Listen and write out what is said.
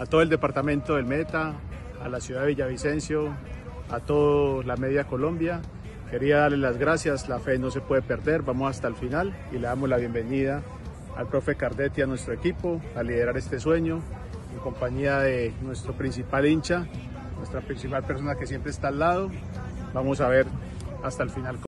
a todo el departamento del Meta, a la ciudad de Villavicencio, a toda la media Colombia. Quería darles las gracias, la fe no se puede perder, vamos hasta el final y le damos la bienvenida al profe Cardetti, a nuestro equipo, a liderar este sueño en compañía de nuestro principal hincha, nuestra principal persona que siempre está al lado. Vamos a ver hasta el final.